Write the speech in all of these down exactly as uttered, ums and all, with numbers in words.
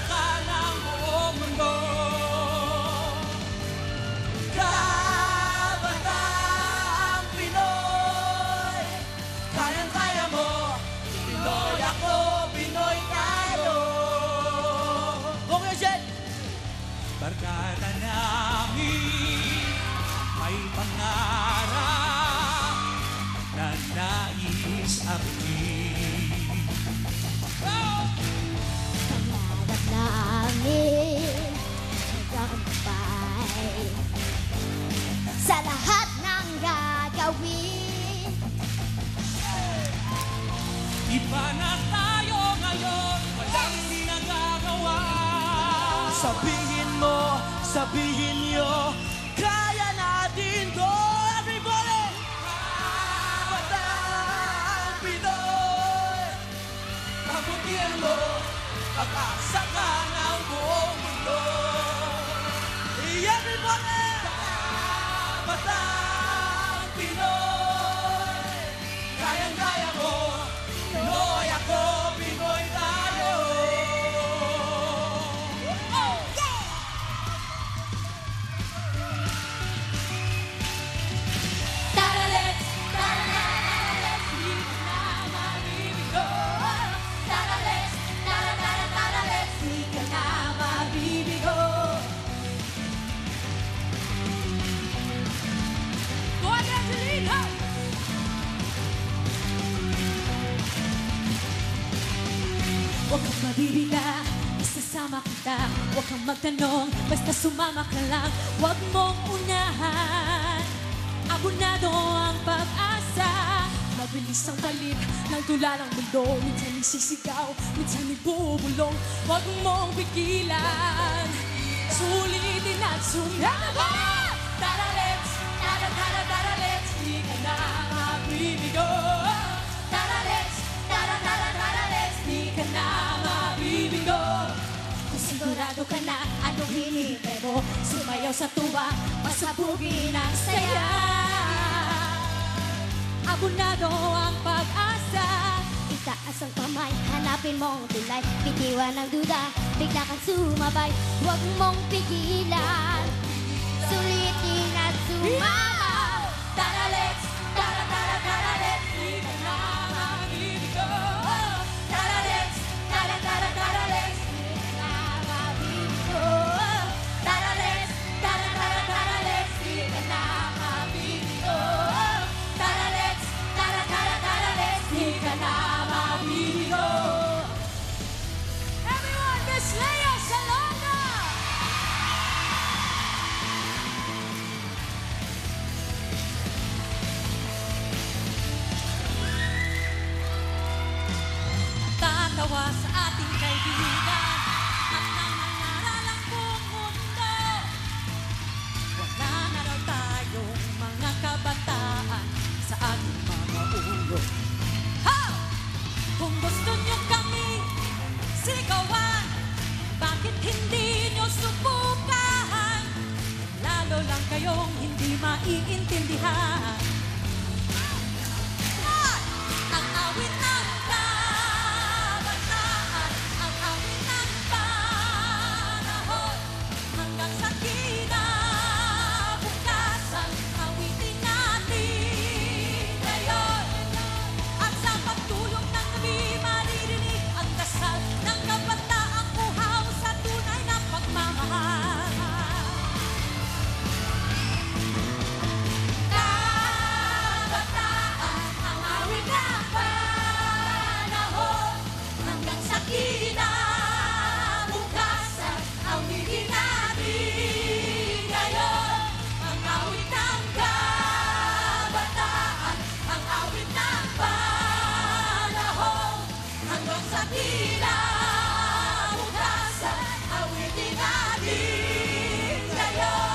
pagsasaka ng buong mundo. Kabataang Pinoy, kayang-kaya mo. Pinoy ako, Pinoy tayo. Okay, Jen! Barkada namin may pangarap na nais abutin. Pangarap namin magtagumpay sa lahat ng gagawin. Iba na tayo ngayon, walang di nagagawa. Sabihin mo, sabihin niyo, kaya natin to. Everybody! Kabatang Pinoy, pabutihan mo pag-asaka ng buong mundo. Everybody! Kabatang Pinoy, kayang-kaya mo. Pinoy ako, Pinoy tayo. Oh, yeah! Tara, let's, tara, tara, let's, di ka na mabibigo. Tara, let's, tara, tara, tara, let's, di ka na mabibigo. Go on, Angelina! Huwag kang mabibigla, isasama kita. Huwag kang magtanong, basta sumama ka lang. Huwag mong unahan, abunado ang pag-asa. Mabilis ang balik ng tula ng mundo. Minsan nagsisigaw, minsan ibubulong. Huwag mong pigilan, sulitin at sumabat. Tara, let's, tara, tara, tara, let's, di ka na mabibigo. Tara, let's, tara, tara, tara, let's, di ka na mabibigo. Kung sigurado ka na ano hinihintay mo, sumayaw sa tuwa, pasabugin ang saya. Abunado ang pag-asa. Itaas ang kamay, hanapin mong tulay. Bitiwan ang duda, bigla kang sumabay. Huwag mong pigilan, sulitin at sumama. Tara, let's, tara, tara, tara, let's, di ka na mabibigo. Tara, let's, tara, tara, tara, let's, di ka na mabibigo. Tara, let's, tara, tara, tara, let's, di ka na mabibigo. Tara, let's, tara, tara, tara, let's, di ka na mabibigo. Everyone, Miss Leia Salonga! Tatawa sa ating kaibigan at nang nangaral ang buong mundo. Wala na raw tayong mga kabataan sa ating mga ulo. Ha! Kung gusto nyo kami sigawan, bakit hindi nyo subukan? Lalo lang kayong hindi maiintindihan. Ang awit ng kabataan, ang awit ng panahon, hanggang sa kinabukasan, awitin natin ngayon. At sa pagtulong ng gabi, maririnig ang dasal ng kabataang uhaw sa tunay na pagmamahal. Kabataan, ang awit ng panahon, hanggang sa kinabukasan, awitin natin ngayon. Ang awit ng kabataan, ang awit ng panahon, hanggang sa kinabukasan, awitin natin ngayon.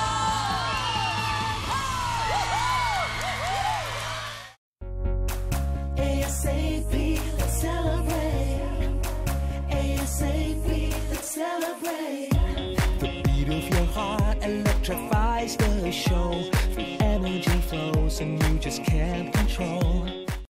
ASAP, let's celebrate. ASAP, let's celebrate. The beat of your heart electrifies the show. The energy flows and you just can't control.